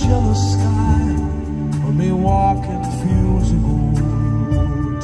jealous sky when we walk in fields of gold.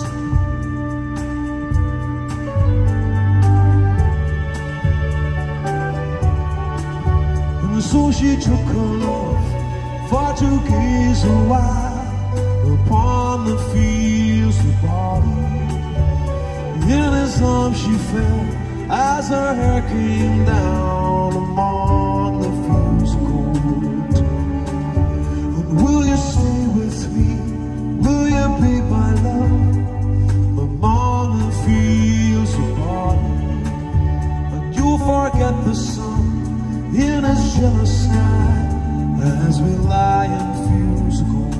And so she took her love for to gaze a while upon the fields of barley. In his arms she fell as her hair came down among the fields of gold. And will you stay with me? Will you be my love among the fields of barley? And you'll forget the sun in his jealous sky as we lie in fields of gold.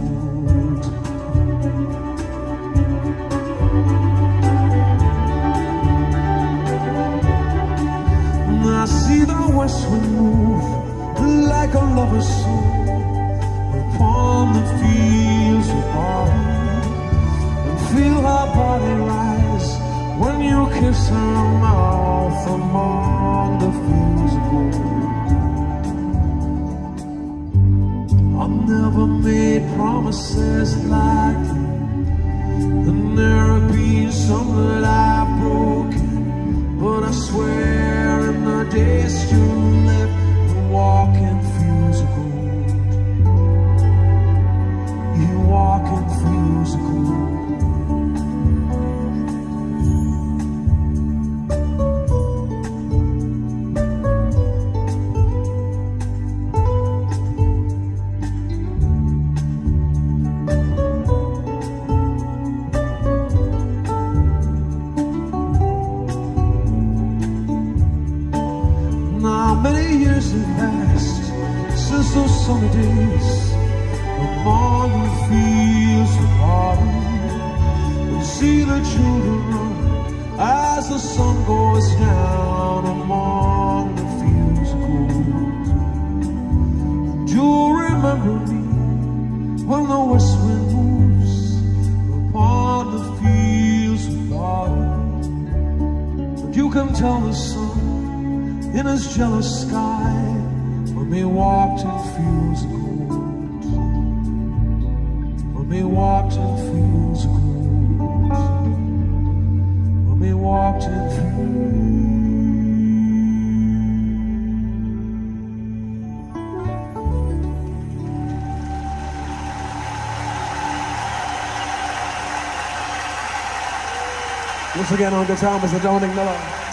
I see the west wind move like a lover's soul upon the fields of barley, and feel her body rise when you kiss her mouth among the fields of gold. I've never made promises like you, and there have been some that I've broken, but I swear in the days to live and walk in fields of gold. You walk in fields of gold. Now many years have passed since those summer days among the fields of barley. And see the children run as the sun goes down among the fields of gold. And you'll remember me when the west wind moves upon the fields of barley. And you can tell the sun in his jealous sky when we walked in fields of gold. When we walked in fields of gold. When we walked in fields. Once again on guitar, Mr. Dominic Miller.